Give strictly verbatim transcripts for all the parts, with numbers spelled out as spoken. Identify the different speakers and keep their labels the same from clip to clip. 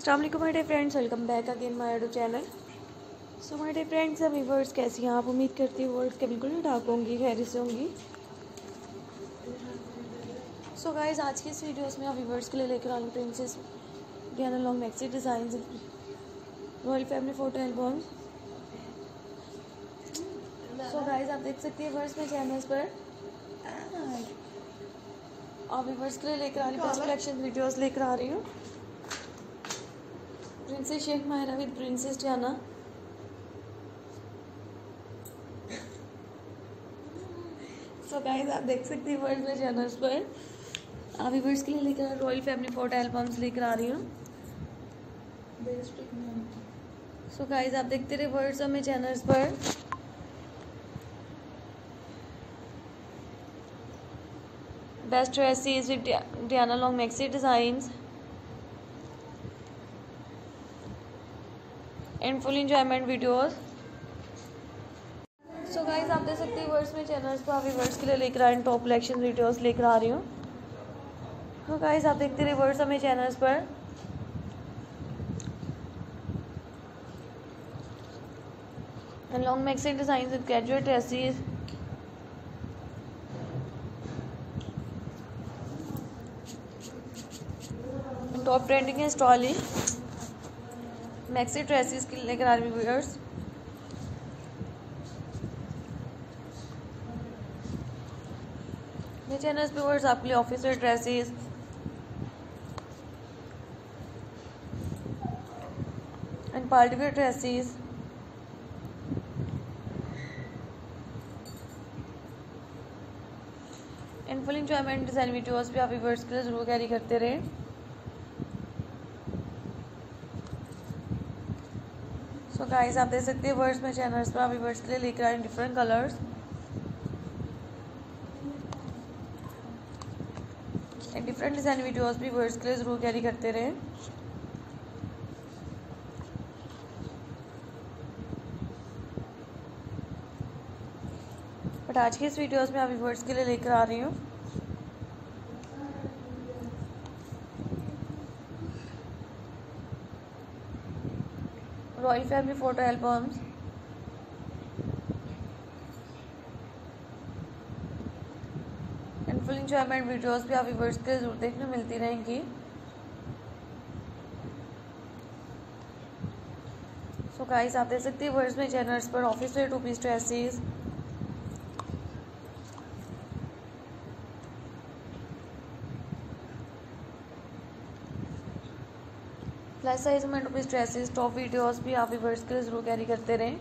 Speaker 1: अस्सलाम वालेकुम my dear friends, welcome back again my YouTube channel. So my dear friends, अभी वर्ड्स कैसी हैं आप? उम्मीद करती हूँ वर्ड्स के बिल्कुल ही ढाक होंगी, खैर से होंगी। सो गाइस, आज की इस वीडियोस में अभी वर्ड्स के लिए लेकर आई princess Diana long maxi design, royal family photo albums. So guys, आप देख सकती हैं वर्ड्स में चैनल्स पर अभी वर्ड्स के लिए लेकर आ रही हूँ बेस्ट कलेक्शन वीडियोस लेकर आ रही हूँ। Princess Sheikh Mahira with princess Diana. So guys, आप देख सकती हैं वर्ड्स में चैनल्स पर अभी वर्ड्स के लिए लेकर रॉयल फैमिली फोटो एल्बम्स लेकर आ रही हूँ। सो गाइस, आप देखते रहे वर्ड्स में चैनल्स पर। Best dresses with Diana long maxi designs and full enjoyment videos. So guys, आप देख सकते हैं वर्ड्स में चैनल्स पर अभी वर्ड्स के लिए लेकर आ रही हूँ टॉप कलेक्शन वीडियोस लेकर आ रही हूँ। सो गाइस, आप देखते रहे वर्ड्स हमें चैनल्स पर। Long maxi design with casual dresses, top trending है स्टॉली मैक्सी ड्रेसेस के लेकर आ रही हूँ व्यूअर्स। ये चैनल्स पे वर्ड्स आपके लिए officer dresses, and party wear dresses, and full enjoyment design videos भी आप व्यूअर्स के लिए जरूर कैरी करते रहे। सो गाइस, आप देख सकते हैं वर्ड्स में चैनल्स पर अभी वर्ड्स के लिए लेकर आए different colours and different design videos भी वर्ड्स के लिए जरूर कैरी करते रहे। बट आज की इस वीडियोस में अभी वर्ड्स के लिए लेकर आ रही हूँ royal family photo albums, and full enjoyment videos भी आप व्यूअर्स के जरूर देखने मिलती रहेंगी। सो गाइस, आप देख सकते हैं वर्ड्स में चैनल्स पर office wear two piece dresses, plus size में two piece dresses, top videos भी आप व्यूअर्स के लिए जरूर कैरी करते रहें।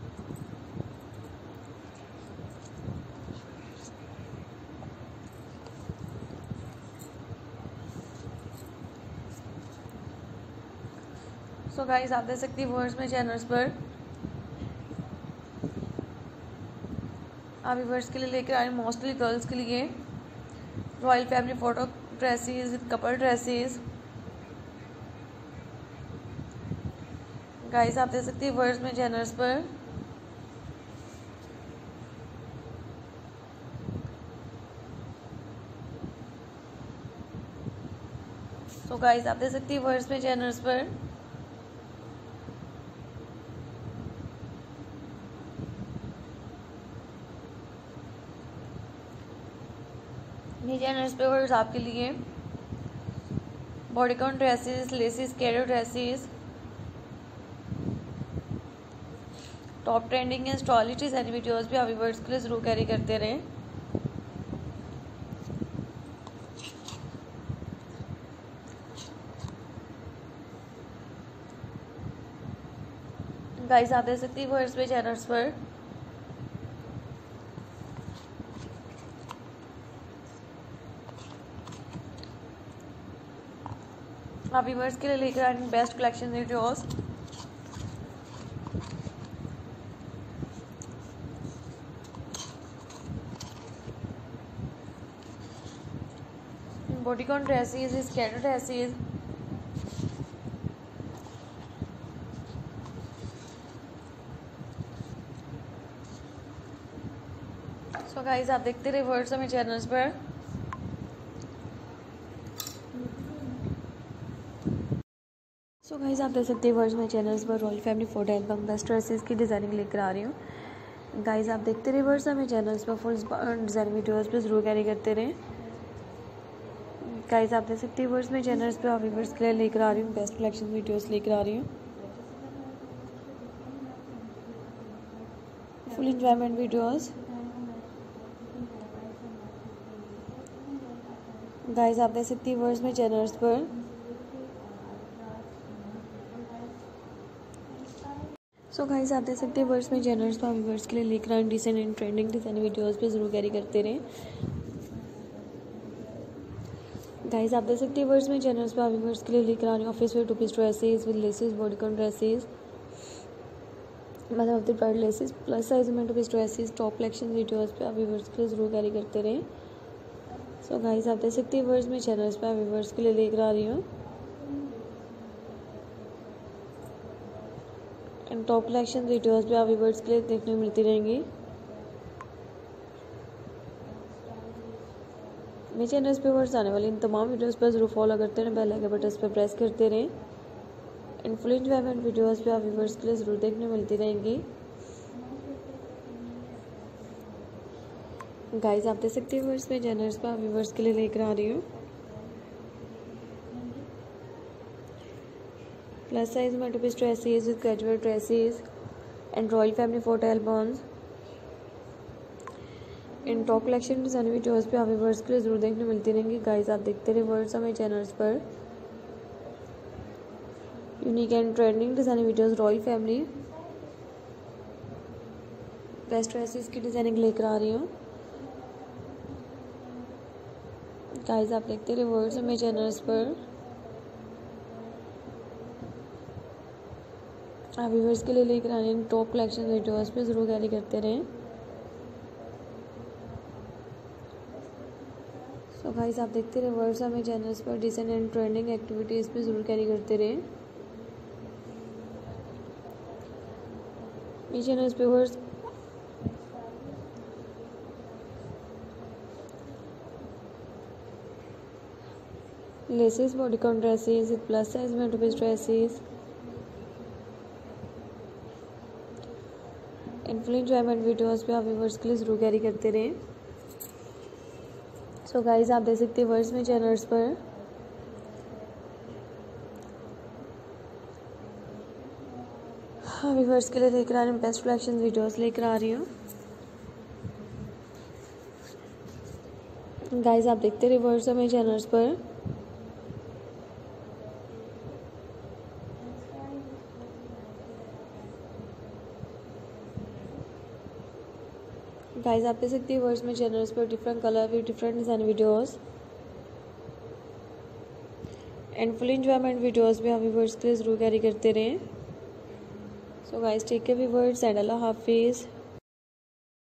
Speaker 1: सो गाइस, आप देख सकती हैं वर्ड्स में चैनल्स पर आप व्यूअर्स के लिए लेकर आए मोस्टली गर्ल्स के लिए royal family photo dresses with couple dresses. Guys, आप देख सकती हैं वर्ड्स में चैनल्स पर सो गाइस, आप देख सकती हैं वर्ड्स में चैनल्स पर ये चैनल्स पे वर्ड्स आपके लिए बॉडीकॉन ड्रेसेस, लेसिस, कैरो ड्रेसेस, टॉप ट्रेंडिंग है स्टॉलिटीज एंड वीडियोस भी आप व्यूअर्स के लिए जरूर कैरी करते रहे। गाइस, आप देख सकती हैं वर्ड्स पे चैनल्स पर आप व्यूअर्स के लिए लेकर आए best collection videos, bodycon dresses, skater dresses, so guys, आप देखते रहे वर्ड्स हमें चैनल्स पर। सो गाइस आप देख सकते हैं वर्ड्स में चैनल्स पर royal family photo album best dresses की डिज़ाइनिंग लेकर आ रही हूँ। गाइस आप देखते रहे वर्ड्स हमें चैनल्स पर फुल डिज़ाइन वीडियोस पे जरूर कैरी करते रहें। गाइस आप देख सकते हैं वर्ड्स में चैनल्स पर व्यूअर्स के लिए लेकर आ रही हूँ बेस्ट कलेक्शन वीडियोस लेकर आ रही हूँ। Full enjoyment videos. गाइस आप देख सकते हैं वर्ड्स में चैनल्स पर सो गाइस आप देख सकते हैं वर्ड्स में चैनल्स पर व्यूअर्स के लिए लेकर आए decent and trending design videos पे जरूर कैरी करते रहें। गाइस आप देख सकते हैं वर्ड्स में चैनल्स पर व्यूअर्स के लिए लेकर आ रही हूँ office wear two piece dresses with laces bodycon dresses मतलब of the bride laces plus size में two piece dresses top collection videos पे आप व्यूअर्स के लिए जरूर कैरी करते रहें। सो गाइस आप देख सकते हैं वर्ड्स में चैनल्स पर व्यूअर्स के लिए लेकर आ रही हूँ एंड टॉप कलेक्शन वीडियोस पे आप व्यूअर्स के लिए देखने को मिलती रहेंगी। मेरे चैनल्स पे वर्ड्स आने वाली इन तमाम वीडियोस पर जरूर फॉलो करते रहें, बेल आइकन बटन पर प्रेस करते रहें एंड फुल एंजॉयमेंट वीडियोस पे आप व्यूअर्स के लिए जरूर देखने मिलती रहेंगी। गाइस आप देख सकते हैं वर्ड्स में चैनल्स पर आप व्यूअर्स के लिए लेकर आ रही हूँ प्लस साइज में two piece dresses with casual dresses and royal family photo albums in top collection design videos पे आप व्यूअर्स के लिए जरूर देखने मिलती रहेंगी। गाइस आप देखते रहे वर्ड्स हमें चैनल्स पर unique and trending design videos royal family best dresses की डिज़ाइनिंग लेकर आ रही हूँ। गाइस आप देखते रहे वर्ड्स हमें चैनल्स पर आप व्यूअर्स के लिए लेकर आने टॉप कलेक्शन वीडियोस पे जरूर कैरी करते रहें। सो गाइस आप देखते रहे वर्ड्स हमें चैनल्स पर डिसेंट एंड ट्रेंडिंग एक्टिविटीज़ पे जरूर कैरी करते रहें। ये चैनल्स पे words laces bodycon dresses plus size में two piece dresses and full enjoyment videos पे आप व्यूअर्स के लिए जरूर कैरी करते रहें। सो गाइस आप देख सकते हैं वर्ड्स में चैनल्स पर हाँ व्यूअर्स के लिए लेकर आ रही हूँ बेस्ट कलेक्शन वीडियोस लेकर आ रही हूँ। गाइस आप देखते रहे वर्ड्स हमें चैनल्स पर गाइस आप देख सकते हैं वर्ड्स में चैनल्स पर different colour with different design videos and full enjoyment videos भी आप व्यूअर्स के लिए जरूर कैरी करते रहें। So guys take care viewers and अल्लाह हाफिज़।